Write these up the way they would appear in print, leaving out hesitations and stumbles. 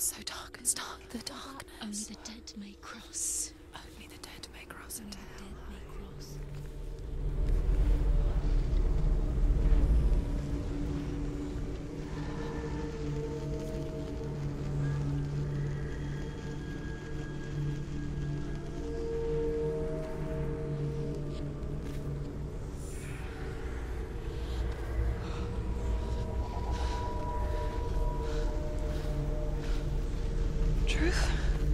So dark, it's dark, the darkness. Only the dead may cross. Only the dead may cross into hell. Dead may cross. Truth?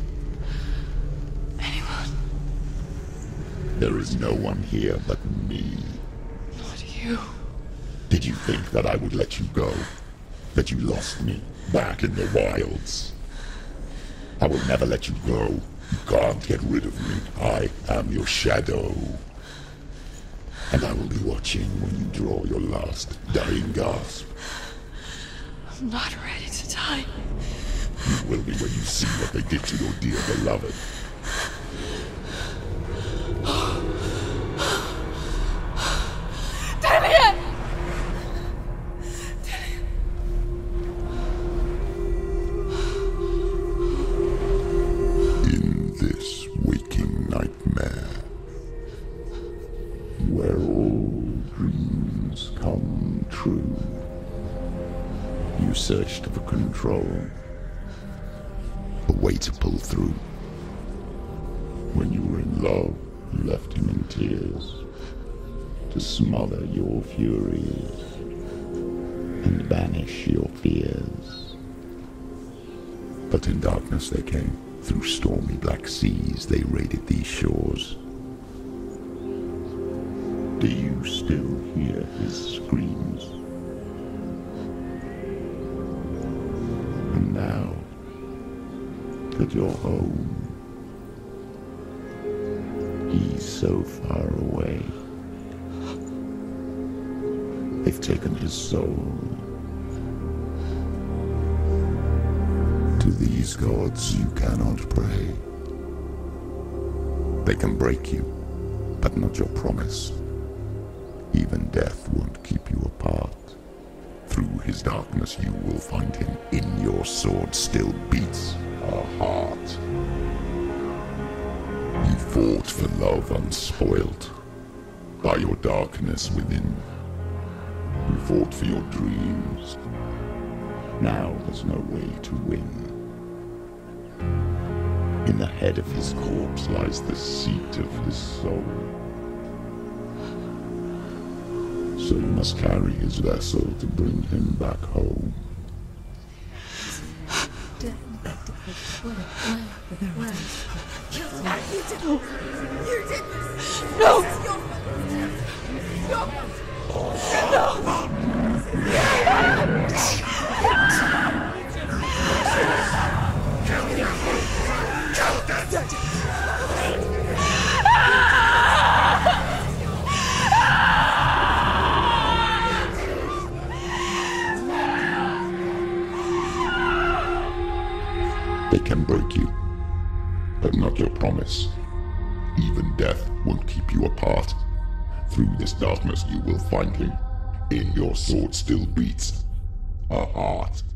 Anyone? There is no one here but me. Not you. Did you think that I would let you go? That you lost me back in the wilds? I will never let you go. You can't get rid of me. I am your shadow. And I will be watching when you draw your last dying gasp. I'm not ready to die. You will be when you see what they did to your dear beloved. Dillion! In this waking nightmare, where all dreams come true, you searched for control, a way to pull through. When you were in love, you left him in tears, to smother your furies and banish your fears. But in darkness they came, through stormy black seas they raided these shores. Do you still hear his screams? And now that you're home, he's so far away. They've taken his soul. To these gods you cannot pray. They can break you, but not your promise. Even death won't keep you apart. Through his darkness you will find him. In your sword still beats a heart. You fought for love unspoilt by your darkness within. You fought for your dreams. Now there's no way to win. In the head of his corpse lies the seat of his soul. So you must carry his vessel to bring him back home. You did this! No! They can break you, but not your promise. Even death won't keep you apart. Through this darkness you will find him. In your sword still beats a heart.